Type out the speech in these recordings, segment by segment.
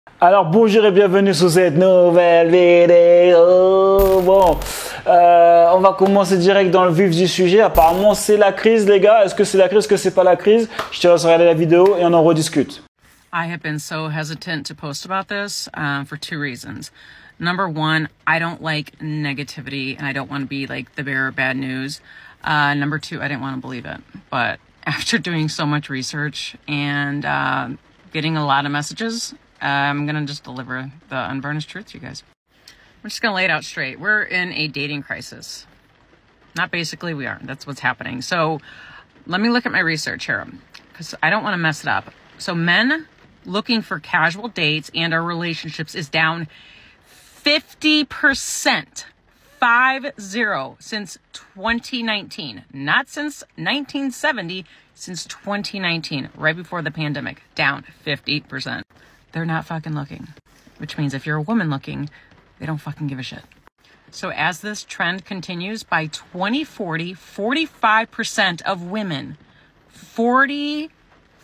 Alors bonjour et bienvenue sur cette nouvelle vidéo. Bon, on va commencer direct dans le vif du sujet. Apparemment c'est la crise les gars. Est-ce que c'est la crise, est-ce que c'est pas la crise? Je te laisse regarder la vidéo et on en rediscute. I have been so hesitant to post about this for two reasons. Number one, I don't like negativity and I don't want to be like the bearer of bad news. Number two, I didn't want to believe it. But after doing so much research and getting a lot of messages, I'm going to just deliver the unvarnished truth to you guys. I'm just going to lay it out straight. We're in a dating crisis. Not basically, we are. That's what's happening. So let me look at my research here because I don't want to mess it up. So men looking for casual dates and our relationships is down 50%. 50 since 2019. Not since 1970, since 2019, right before the pandemic. Down 50%. They're not fucking looking. Which means if you're a woman looking, they don't fucking give a shit. So as this trend continues, by 2040, 45% of women, 45%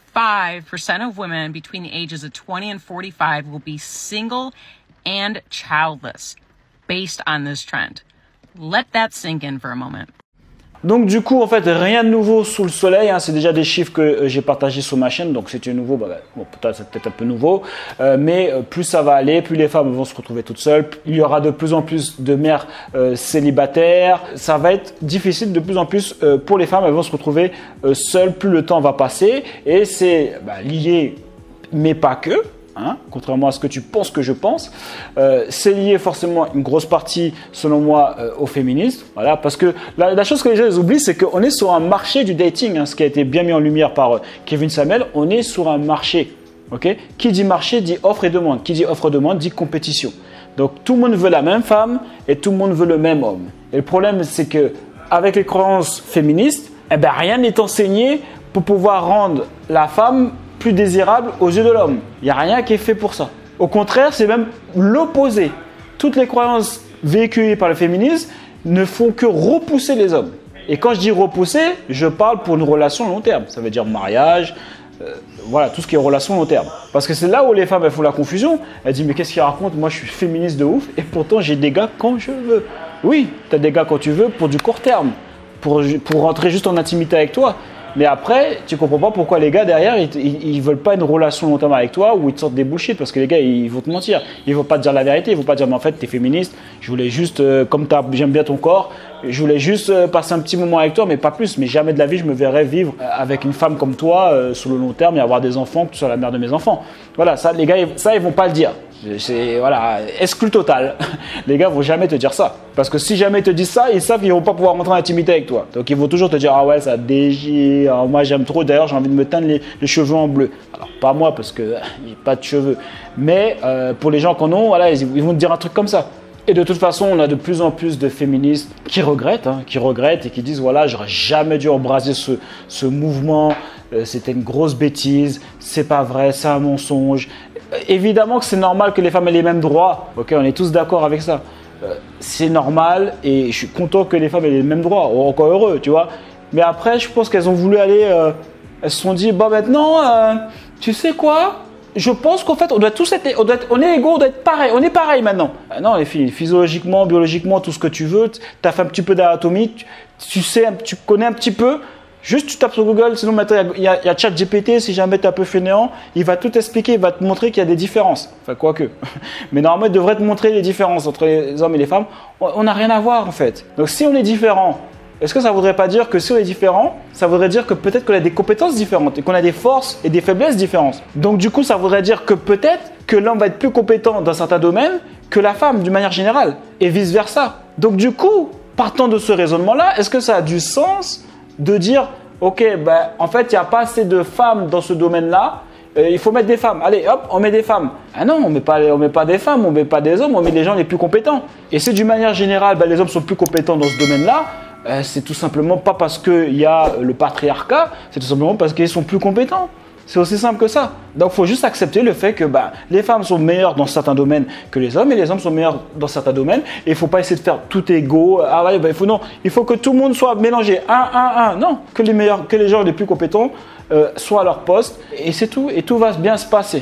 of women between the ages of 20 and 45 will be single and childless based on this trend. Let that sink in for a moment. Donc du coup en fait rien de nouveau sous le soleil, hein. C'est déjà des chiffres que j'ai partagés sur ma chaîne, donc c'est nouveau, bon, c'est peut-être un peu nouveau, mais plus ça va aller, plus les femmes vont se retrouver toutes seules, il y aura de plus en plus de mères célibataires, ça va être difficile de plus en plus pour les femmes, elles vont se retrouver seules, plus le temps va passer, et c'est lié, mais pas que. Hein, contrairement à ce que tu penses que je pense, c'est lié forcément une grosse partie, selon moi, aux féministes. Voilà, parce que la chose que les gens oublient, c'est qu'on est sur un marché du dating, hein, ce qui a été bien mis en lumière par Kevin Samuel. On est sur un marché. Okay? Qui dit marché dit offre et demande. Qui dit offre et demande dit compétition. Donc tout le monde veut la même femme et tout le monde veut le même homme. Et le problème, c'est que avec les croyances féministes, rien n'est enseigné pour pouvoir rendre la femme plus désirable aux yeux de l'homme. Il n'y a rien qui est fait pour ça. Au contraire, c'est même l'opposé. Toutes les croyances véhiculées par le féminisme ne font que repousser les hommes. Et quand je dis repousser, je parle pour une relation long terme. Ça veut dire mariage, voilà, tout ce qui est relation long terme. Parce que c'est là où les femmes elles font la confusion. Elles disent mais qu'est-ce qu'il raconte? Moi je suis féministe de ouf et pourtant j'ai des gars quand je veux. Oui, tu as des gars quand tu veux pour du court terme, pour rentrer juste en intimité avec toi. Mais après, tu comprends pas pourquoi les gars derrière, ils veulent pas une relation long terme avec toi ou ils te sortent des bullshit parce que les gars, ils vont te mentir. Ils vont pas te dire la vérité, ils vont pas te dire mais en fait, t'es féministe, je voulais juste, comme j'aime bien ton corps, je voulais juste passer un petit moment avec toi, mais pas plus. Mais jamais de la vie, je me verrais vivre avec une femme comme toi sur le long terme et avoir des enfants, que tu sois la mère de mes enfants. Voilà, ça, les gars, ça, ils vont pas le dire. C'est voilà, exclu total. Les gars vont jamais te dire ça. Parce que si jamais ils te disent ça, ils savent qu'ils vont pas pouvoir rentrer en intimité avec toi. Donc ils vont toujours te dire ah ouais ça déchire, ah, moi j'aime trop, d'ailleurs j'ai envie de me teindre les cheveux en bleu. Alors pas moi parce que j'ai pas de cheveux. Mais pour les gens qu'on a, voilà, ils vont te dire un truc comme ça. Et de toute façon, on a de plus en plus de féministes qui regrettent et qui disent voilà, j'aurais jamais dû embraser ce mouvement, c'était une grosse bêtise, c'est pas vrai, c'est un mensonge. Évidemment que c'est normal que les femmes aient les mêmes droits, ok, on est tous d'accord avec ça. C'est normal et je suis content que les femmes aient les mêmes droits, encore heureux, tu vois. Mais après, je pense qu'elles ont voulu aller, elles se sont dit, bon maintenant, tu sais quoi? Je pense qu'en fait, on doit tous être, on est égaux, on doit être pareil, on est pareil maintenant. Non les filles, physiologiquement, biologiquement, tout ce que tu veux, tu as fait un petit peu d'anatomie, tu sais, tu connais un petit peu. Juste tu tapes sur Google, sinon maintenant il y a ChatGPT, si jamais tu es un peu fainéant, il va tout expliquer, il va te montrer qu'il y a des différences. Enfin, quoique. Mais normalement, il devrait te montrer les différences entre les hommes et les femmes. On n'a rien à voir en fait. Donc si on est différent, est-ce que ça ne voudrait pas dire que si on est différent, ça voudrait dire que peut-être qu'on a des compétences différentes et qu'on a des forces et des faiblesses différentes. Donc du coup, ça voudrait dire que peut-être que l'homme va être plus compétent dans certains domaines que la femme d'une manière générale et vice-versa. Donc du coup, partant de ce raisonnement-là, est-ce que ça a du sens de dire, ok, en fait, il n'y a pas assez de femmes dans ce domaine-là, il faut mettre des femmes. Allez, hop, on met des femmes. Ah non, on met pas des femmes, on met pas des hommes, on met les gens les plus compétents. Et c'est d'une manière générale, les hommes sont plus compétents dans ce domaine-là, c'est tout simplement pas parce qu'il y a le patriarcat, c'est tout simplement parce qu'ils sont plus compétents. C'est aussi simple que ça. Donc, il faut juste accepter le fait que les femmes sont meilleures dans certains domaines que les hommes et les hommes sont meilleurs dans certains domaines. Et il ne faut pas essayer de faire tout égaux. Ah ouais, il faut que tout le monde soit mélangé. Non, que les gens les plus compétents soient à leur poste. Et c'est tout. Et tout va bien se passer.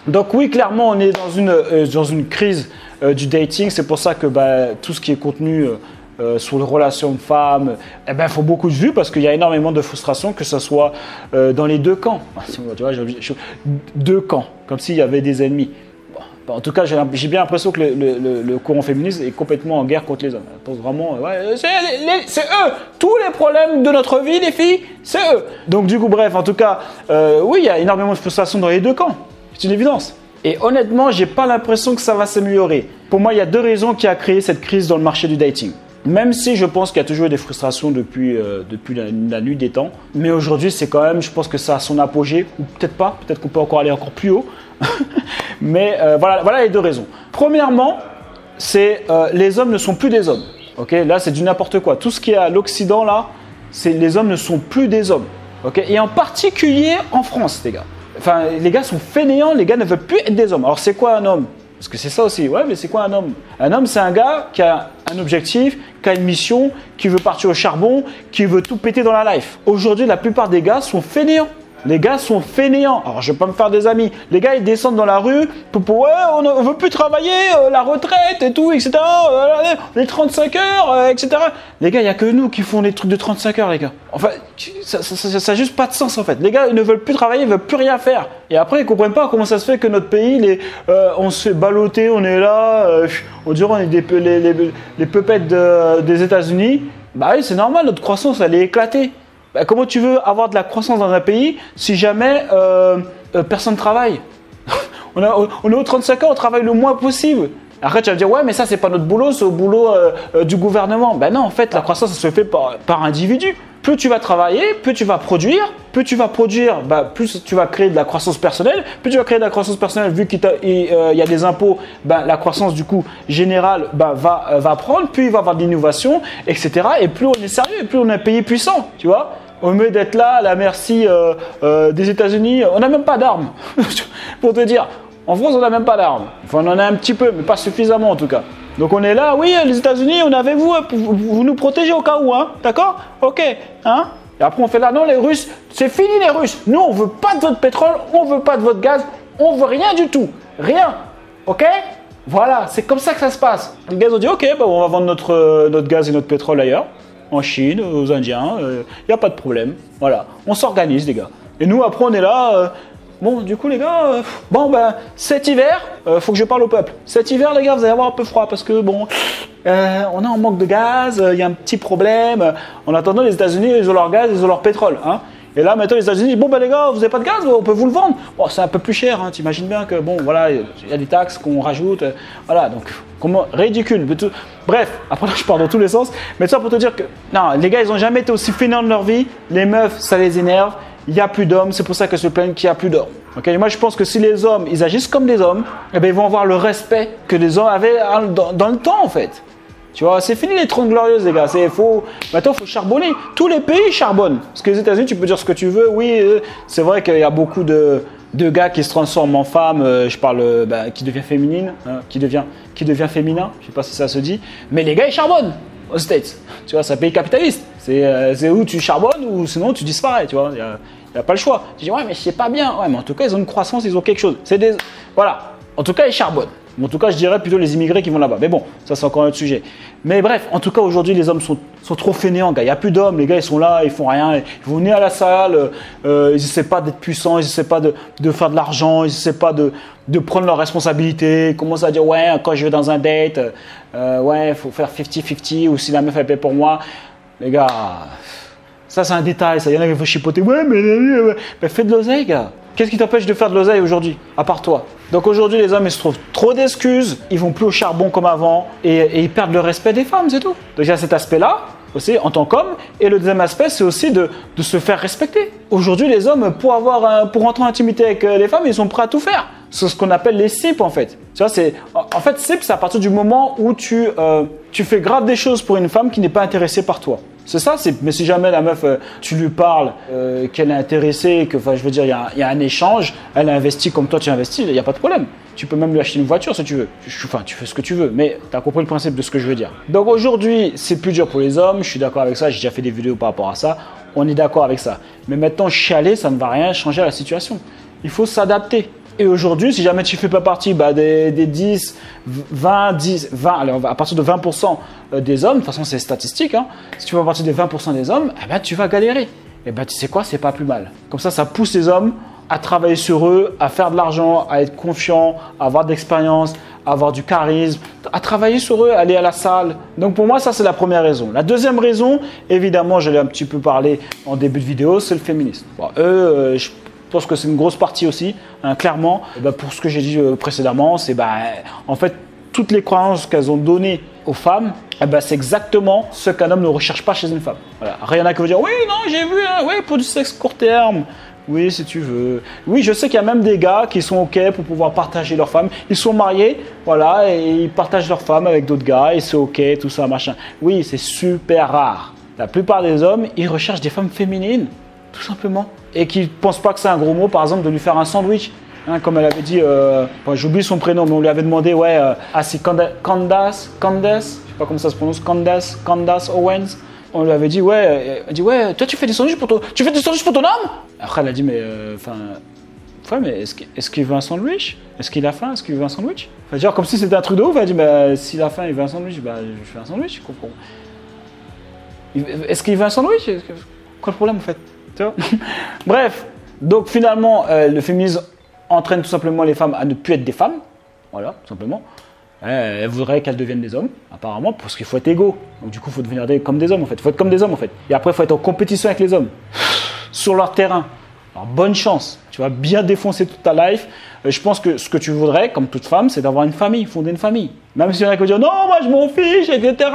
Donc oui, clairement, on est dans une crise du dating. C'est pour ça que tout ce qui est contenu sur les relations femmes, faut beaucoup de vues parce qu'il y a énormément de frustration, que ce soit dans les deux camps. Tu vois, deux camps, comme s'il y avait des ennemis. En tout cas, j'ai bien l'impression que le courant féministe est complètement en guerre contre les hommes. Je pense vraiment, c'est eux. Tous les problèmes de notre vie, les filles, c'est eux. Donc du coup, bref, en tout cas, oui, il y a énormément de frustration dans les deux camps. C'est une évidence. Et honnêtement, j'ai pas l'impression que ça va s'améliorer. Pour moi, il y a deux raisons qui a créé cette crise dans le marché du dating. Même si je pense qu'il y a toujours eu des frustrations depuis la nuit des temps. Mais aujourd'hui, c'est quand même, je pense que ça a son apogée. Ou peut-être pas, peut-être qu'on peut encore aller encore plus haut. Mais voilà les deux raisons. Premièrement, c'est les hommes ne sont plus des hommes. Okay, là, c'est du n'importe quoi. Tout ce qui est à l'Occident, là, c'est les hommes ne sont plus des hommes. Okay, et en particulier en France, les gars. Enfin, les gars sont fainéants, les gars ne veulent plus être des hommes. Alors, c'est quoi un homme? Parce que c'est ça aussi. Ouais, mais c'est quoi un homme? Un homme, c'est un gars qui a un objectif, qui a une mission, qui veut partir au charbon, qui veut tout péter dans la life. Aujourd'hui, la plupart des gars sont fainéants. Les gars sont fainéants. Alors, je vais pas me faire des amis. Les gars, ils descendent dans la rue. Ouais, on veut plus travailler, la retraite et tout, etc. Les 35 heures, etc. Les gars, il n'y a que nous qui font les trucs de 35 heures, les gars. Enfin, ça n'a juste pas de sens, en fait. Les gars, ils ne veulent plus travailler, ils ne veulent plus rien faire. Et après, ils ne comprennent pas comment ça se fait que notre pays, on se fait balloter, on est là, on dirait on est les peupettes des États-Unis. Bah oui, c'est normal, notre croissance, elle est éclatée. Comment tu veux avoir de la croissance dans un pays si jamais personne ne travaille? on est aux 35 ans, on travaille le moins possible. Après, tu vas me dire, ouais, mais ça, c'est pas notre boulot, c'est au boulot du gouvernement. Ben non, en fait, la croissance, ça se fait par individu. Plus tu vas travailler, plus tu vas produire. Plus tu vas produire, plus tu vas créer de la croissance personnelle. Plus tu vas créer de la croissance personnelle, vu qu'il y a des impôts, la croissance, du coup, générale, va prendre. Plus il va y avoir de l'innovation, etc. Et plus on est sérieux, et plus on est un pays puissant, tu vois. Au mieux d'être là, à la merci des États-Unis, on n'a même pas d'armes. Pour te dire, en France, on n'a même pas d'armes. Enfin, on en a un petit peu, mais pas suffisamment en tout cas. Donc on est là, oui, les États-Unis, on est avec vous, vous nous protégez au cas où, hein, d'accord? Ok, hein? Et après on fait là, non, les Russes, c'est fini les Russes. Nous, on veut pas de votre pétrole, on veut pas de votre gaz, on veut rien du tout, rien, ok? Voilà, c'est comme ça que ça se passe. Les gars ont dit, ok, on va vendre notre gaz et notre pétrole ailleurs. En Chine, aux Indiens, il n'y a pas de problème. Voilà, on s'organise les gars. Et nous après on est là, bon du coup les gars, cet hiver, faut que je parle au peuple. Cet hiver les gars, vous allez avoir un peu froid parce que bon, on est en manque de gaz, il y a un petit problème. En attendant les États-Unis, ils ont leur gaz, ils ont leur pétrole. Hein. Et là maintenant les États-Unis disent, bon les gars, vous n'avez pas de gaz, on peut vous le vendre. Bon c'est un peu plus cher, hein. T'imagines bien que bon voilà, il y a des taxes qu'on rajoute, voilà donc comment ridicule. Bref, après là je pars dans tous les sens, mais ça pour te dire que non, les gars ils n'ont jamais été aussi fainéants de leur vie. Les meufs ça les énerve, il n'y a plus d'hommes, c'est pour ça qu'elles se plaignent qu'il n'y a plus d'hommes. Okay, moi je pense que si les hommes ils agissent comme des hommes, eh bien, ils vont avoir le respect que les hommes avaient dans le temps en fait. Tu vois, c'est fini les 30 glorieuses, les gars. Maintenant, il faut charbonner. Tous les pays charbonnent. Parce que les États-Unis, tu peux dire ce que tu veux. Oui, c'est vrai qu'il y a beaucoup de gars qui se transforment en femmes. Je parle qui devient féminine, hein, qui devient féminin. Je ne sais pas si ça se dit. Mais les gars, ils charbonnent aux States. Tu vois, c'est un pays capitaliste. C'est où tu charbonnes ou sinon tu disparais. Tu vois, il n'y a pas le choix. Tu dis, ouais, mais c'est pas bien. Ouais, mais en tout cas, ils ont une croissance, ils ont quelque chose. Voilà. En tout cas, ils charbonnent. En tout cas, je dirais plutôt les immigrés qui vont là-bas. Mais bon, ça c'est encore un autre sujet. Mais bref, en tout cas, aujourd'hui, les hommes sont trop fainéants, gars. Il n'y a plus d'hommes. Les gars, ils sont là, ils font rien. Ils vont venir à la salle. Ils essaient pas d'être puissants. Ils essaient pas de faire de l'argent. Ils essaient pas de prendre leurs responsabilités. Ils commencent à dire, ouais, quand je vais dans un date, ouais, il faut faire 50-50 ou si la meuf elle paie pour moi. Les gars, ça c'est un détail. Ça, il y en a qui vont chipoter. Ouais, mais fais de l'oseille, gars. Qu'est-ce qui t'empêche de faire de l'oseille aujourd'hui, à part toi? Donc aujourd'hui, les hommes, ils se trouvent trop d'excuses, ils vont plus au charbon comme avant et ils perdent le respect des femmes, c'est tout. Donc il y a cet aspect-là, aussi, en tant qu'homme. Et le deuxième aspect, c'est aussi de se faire respecter. Aujourd'hui, les hommes, pour rentrer en intimité avec les femmes, ils sont prêts à tout faire. C'est ce qu'on appelle les sips, en fait. Tu vois, en fait, sips, c'est à partir du moment où tu fais grave des choses pour une femme qui n'est pas intéressée par toi. C'est ça, mais si jamais la meuf, tu lui parles, qu'elle est intéressée, que, je veux dire, il y a un échange, elle a investi comme toi tu investis, il n'y a pas de problème. Tu peux même lui acheter une voiture si tu veux. Tu fais ce que tu veux, mais tu as compris le principe de ce que je veux dire. Donc aujourd'hui, c'est plus dur pour les hommes, je suis d'accord avec ça, j'ai déjà fait des vidéos par rapport à ça, on est d'accord avec ça. Mais maintenant, chialer, ça ne va rien changer à la situation. Il faut s'adapter. Et aujourd'hui, si jamais tu ne fais pas partie des 10, 20, alors à partir de 20% des hommes, de toute façon c'est statistique, hein, si tu fais partie des 20% des hommes, eh ben, tu vas galérer. Et ben, tu sais quoi, c'est pas plus mal. Comme ça pousse les hommes à travailler sur eux, à faire de l'argent, à être confiants, à avoir de l'expérience, à avoir du charisme, à travailler sur eux, à aller à la salle. Donc pour moi, ça c'est la première raison. La deuxième raison, évidemment, je l'ai un petit peu parlé en début de vidéo, c'est le féminisme. Bon, je pense que c'est une grosse partie aussi, hein, clairement. Et ben, pour ce que j'ai dit précédemment, c'est en fait toutes les croyances qu'elles ont données aux femmes, eh ben, c'est exactement ce qu'un homme ne recherche pas chez une femme. Voilà. Rien à que vous dire, oui, non, j'ai vu, hein, oui, pour du sexe court terme. Oui, si tu veux. Oui, je sais qu'il y a même des gars qui sont OK pour pouvoir partager leur femme. Ils sont mariés, voilà, et ils partagent leur femme avec d'autres gars, et c'est OK, tout ça, machin. Oui, c'est super rare. La plupart des hommes, ils recherchent des femmes féminines, tout simplement. Et qui ne pensent pas que c'est un gros mot, par exemple, de lui faire un sandwich. Hein, comme elle avait dit, j'oublie son prénom, mais on lui avait demandé, c'est Candace, je sais pas comment ça se prononce, Candace Owens. On lui avait dit, elle dit, toi tu fais des sandwichs pour ton homme? Après elle a dit, mais est-ce qu'il veut un sandwich? Est-ce qu'il a faim? Est-ce qu'il veut un sandwich? Enfin, genre comme si c'était un truc de ouf. Elle a dit, s'il a faim, il veut un sandwich, je fais un sandwich, je comprends. Est-ce qu'il veut un sandwich? Quoi le problème en fait? Bref, donc finalement, le féminisme entraîne tout simplement les femmes à ne plus être des femmes. Voilà, tout simplement. Elles voudraient qu'elles deviennent des hommes, apparemment, parce qu'il faut être égaux. Donc du coup, il faut devenir comme des hommes, en fait. Il faut être comme des hommes, en fait. Et après, il faut être en compétition avec les hommes, sur leur terrain. Alors, bonne chance. Tu vas bien défoncer toute ta life. Je pense que ce que tu voudrais, comme toute femme, c'est d'avoir une famille, fonder une famille. Même si il y en a qui vont dire, non, moi, je m'en fiche, etc.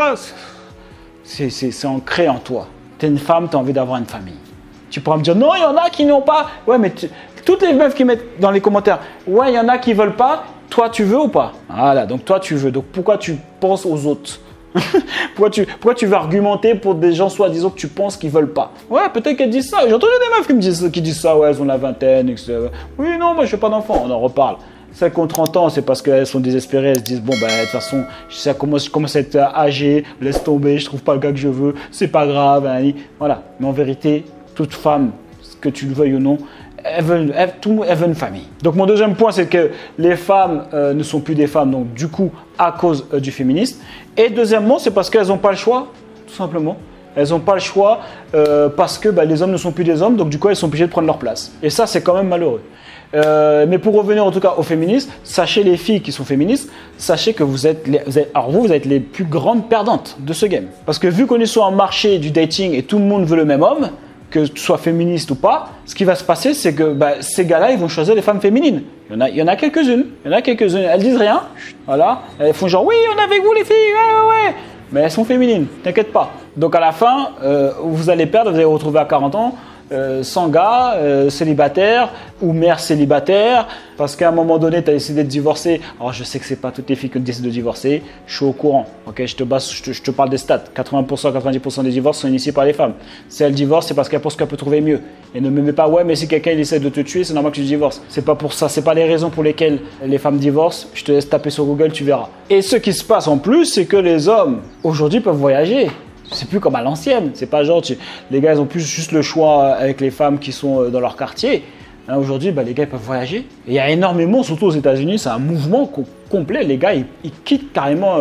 C'est ancré en toi. Tu es une femme, tu as envie d'avoir une famille. Tu pourras me dire, non, il y en a qui n'ont pas. Ouais, mais toutes les meufs qui mettent dans les commentaires, ouais, il y en a qui veulent pas. Toi, tu veux ou pas? Voilà, donc toi, tu veux. Donc pourquoi tu penses aux autres? pourquoi tu veux argumenter pour des gens soi-disant que tu penses qu'ils veulent pas? Ouais, peut-être qu'elles disent ça. J'ai entendu des meufs qui disent ça, ouais, elles ont la vingtaine, etc. Oui, non, moi, je fais pas d'enfant. On en reparle. Celles qui ont 30 ans, c'est parce qu'elles sont désespérées. Elles se disent, bon, de toute façon, je commence à être âgé, laisse tomber, je trouve pas le gars que je veux, c'est pas grave. Hein, voilà. Mais en vérité, toute femme, que tu le veuilles ou non, elles veulent une famille. Donc mon deuxième point, c'est que les femmes ne sont plus des femmes, donc du coup, à cause du féminisme. Et deuxièmement, c'est parce qu'elles n'ont pas le choix, tout simplement. Elles n'ont pas le choix parce que les hommes ne sont plus des hommes, donc du coup, elles sont obligées de prendre leur place. Et ça, c'est quand même malheureux. Mais pour revenir en tout cas aux féministes, sachez les filles qui sont féministes, sachez que vous êtes les plus grandes perdantes de ce game. Parce que vu qu'on est sur un marché du dating et tout le monde veut le même homme, que tu sois féministe ou pas, ce qui va se passer, c'est que ces gars-là, ils vont choisir des femmes féminines. Il y en a quelques-unes. Elles disent rien. Voilà. Elles font genre, oui, on est avec vous les filles, ouais. Mais elles sont féminines, t'inquiète pas. Donc à la fin, vous allez perdre, vous allez vous retrouver à 40 ans, sans gars, célibataire ou mère célibataire, parce qu'à un moment donné, tu as décidé de divorcer. Alors je sais que c'est pas toutes les filles qui décident de divorcer, je suis au courant. Ok, je te parle des stats. 80%, 90% des divorces sont initiés par les femmes. Si elles divorcent, c'est parce qu'elles pensent qu'elles peuvent trouver mieux. Et ne me mets pas, ouais, mais si quelqu'un essaie de te tuer, c'est normal que tu divorces. C'est pas pour ça, c'est pas les raisons pour lesquelles les femmes divorcent. Je te laisse taper sur Google, tu verras. Et ce qui se passe en plus, c'est que les hommes aujourd'hui peuvent voyager. C'est plus comme à l'ancienne. C'est pas genre, les gars, ils ont plus juste le choix avec les femmes qui sont dans leur quartier. Hein, aujourd'hui, les gars, ils peuvent voyager. Et il y a énormément, surtout aux États-Unis, c'est un mouvement complet. Les gars, ils quittent carrément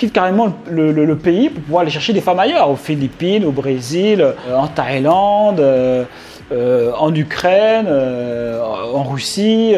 le pays pour pouvoir aller chercher des femmes ailleurs. Aux Philippines, au Brésil, en Thaïlande, en Ukraine, en Russie.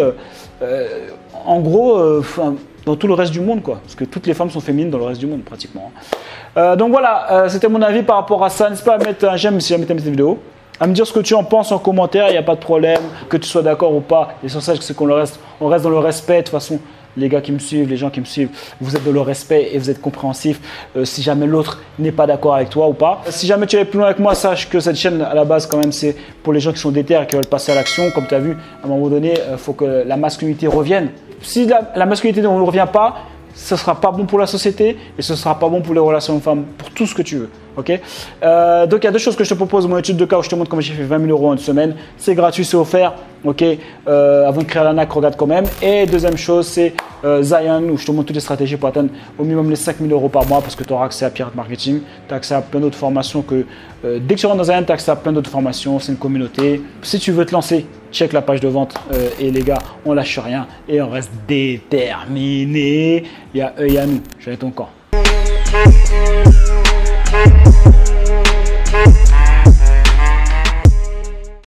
En gros, dans tout le reste du monde, quoi. Parce que toutes les femmes sont féminines dans le reste du monde, pratiquement. Donc voilà, c'était mon avis par rapport à ça. N'hésite pas à mettre un j'aime si jamais tu aimes cette vidéo. À me dire ce que tu en penses en commentaire, il n'y a pas de problème. Que tu sois d'accord ou pas. L'essentiel, c'est qu'on reste dans le respect. De toute façon, les gars qui me suivent, les gens qui me suivent, vous êtes dans le respect et vous êtes compréhensifs si jamais l'autre n'est pas d'accord avec toi ou pas. Si jamais tu vas plus loin avec moi, sache que cette chaîne, à la base, quand même, c'est pour les gens qui sont déter et qui veulent passer à l'action. Comme tu as vu, à un moment donné, il faut que la masculinité revienne. Si la masculinité ne revient pas, ce ne sera pas bon pour la société et ce ne sera pas bon pour les relations hommes-femmes, pour tout ce que tu veux. Okay, donc il y a deux choses que je te propose. Mon étude de cas où je te montre comment j'ai fait 20 000 € en une semaine. C'est gratuit, c'est offert. Okay, avant de créer l'arnaque, regarde quand même. Et deuxième chose, c'est Zion où je te montre toutes les stratégies pour atteindre au minimum les 5 000 € par mois parce que tu auras accès à Pirate Marketing. Tu as accès à plein d'autres formations dès que tu rentres dans Zion, tu as accès à plein d'autres formations. C'est une communauté. Si tu veux te lancer check la page de vente et les gars, on lâche rien et on reste déterminé. Il y a eux et à nous. Je vais ton camp.